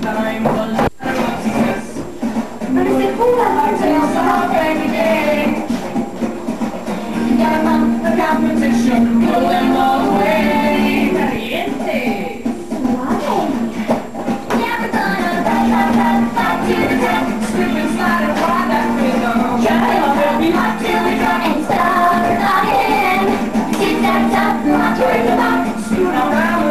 time was a success. But it's a cool hard tales to help every day. Gotta mount the competition, pull them all away. Caliente. Yeah, we're gonna fight to the death. Slip and slide and ride that rhythm. Yeah, we hot till we drop and start again. Tic-tac-tock, not worried about. Scoot around.